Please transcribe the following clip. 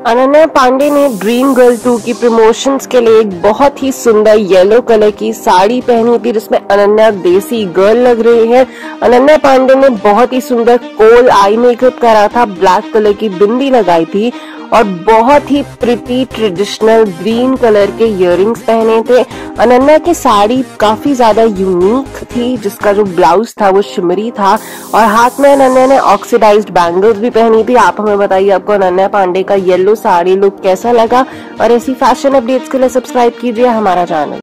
अनन्या पांडे ने dream girl 2 की promotions के लिए एक बहुत ही सुंदर येलो कलर की साड़ी पहनी थी, जिसमें अनन्या देसी गर्ल लग रही है। अनन्या पांडे ने बहुत ही सुंदर कोल आई मेकअप करा था, ब्लैक कलर की बिंदी लगाई थी और बहुत ही प्रिटी ट्रेडिशनल ग्रीन कलर के इयररिंग्स पहने थे। अनन्या की साड़ी काफी ज्यादा यूनिक थी, जिसका जो ब्लाउज था वो शिमरी था और हाथ में अनन्या ने ऑक्सीडाइज्ड बैंगल्स भी पहनी थी। आप हमें बताइए आपको अनन्या पांडे का येलो साड़ी लुक कैसा लगा और ऐसी फैशन अपडेट्स के लिए सब्सक्राइब कीजिए हमारा चैनल।